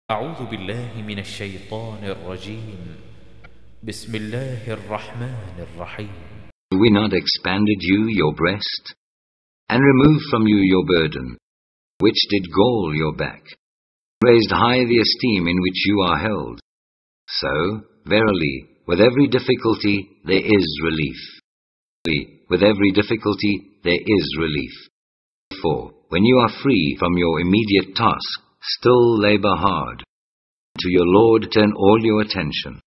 أعوذ بالله من الشيطان الرجيم بسم الله الرحمن الرحيم. Have we not expanded you your breast, and removed from you your burden, which did gall your back, raised high the esteem in which you are held? So, verily, with every difficulty there is relief. With every difficulty there is relief. Therefore, when you are free from your immediate task, still labor hard. To your Lord turn all your attention.